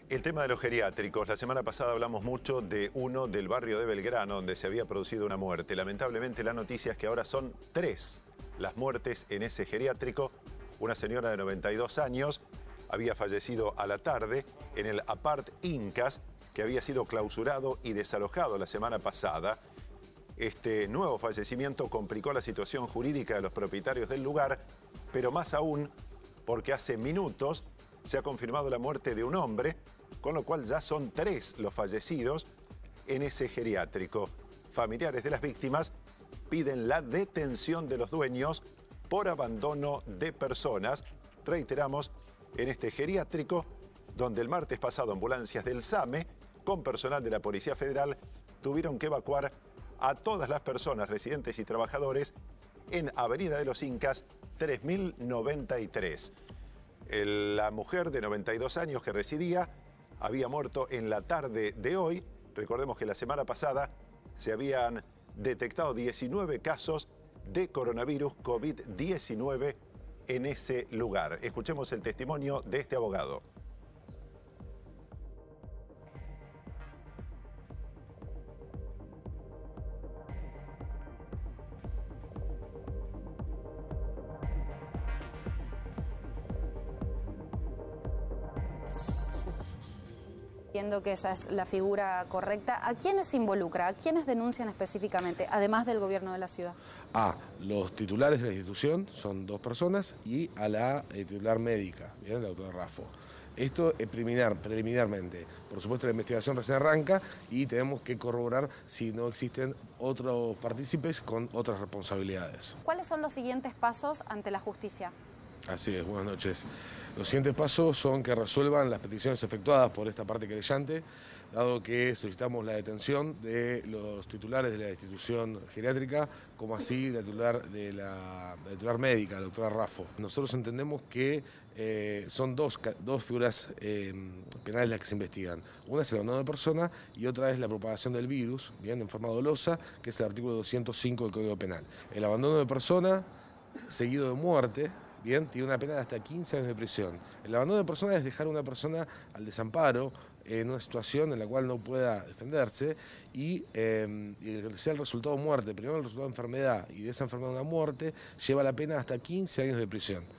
El tema de los geriátricos. La semana pasada hablamos mucho de uno del barrio de Belgrano, donde se había producido una muerte. Lamentablemente la noticia es que ahora son 3 las muertes en ese geriátrico. Una señora de 92 años había fallecido a la tarde en el Apart Incas, que había sido clausurado y desalojado la semana pasada. Este nuevo fallecimiento complicó la situación jurídica de los propietarios del lugar, pero más aún porque hace minutos se ha confirmado la muerte de un hombre, con lo cual ya son 3 los fallecidos en ese geriátrico. Familiares de las víctimas piden la detención de los dueños por abandono de personas. Reiteramos, en este geriátrico, donde el martes pasado ambulancias del SAME, con personal de la Policía Federal, tuvieron que evacuar a todas las personas, residentes y trabajadores, en Avenida de los Incas 3093. La mujer de 92 años que residía había muerto en la tarde de hoy. Recordemos que la semana pasada se habían detectado 19 casos de coronavirus COVID-19 en ese lugar. Escuchemos el testimonio de este abogado. Entiendo que esa es la figura correcta. ¿A quiénes se involucra? ¿A quiénes denuncian específicamente, además del gobierno de la ciudad? A los titulares de la institución, son 2 personas, y a la titular médica, ¿bien? La doctora Raffo. Esto es preliminarmente. Por supuesto, la investigación recién arranca y tenemos que corroborar si no existen otros partícipes con otras responsabilidades. ¿Cuáles son los siguientes pasos ante la justicia? Así es, buenas noches. Los siguientes pasos son que resuelvan las peticiones efectuadas por esta parte querellante, dado que solicitamos la detención de los titulares de la institución geriátrica, como así la titular médica, la doctora Raffo. Nosotros entendemos que son dos figuras penales las que se investigan. Una es el abandono de persona y otra es la propagación del virus, bien, en forma dolosa, que es el artículo 205 del Código Penal. El abandono de persona seguido de muerte, bien, tiene una pena de hasta 15 años de prisión. El abandono de persona es dejar a una persona al desamparo en una situación en la cual no pueda defenderse y sea el resultado de muerte, primero el resultado de enfermedad y de esa enfermedad una muerte, lleva la pena hasta 15 años de prisión.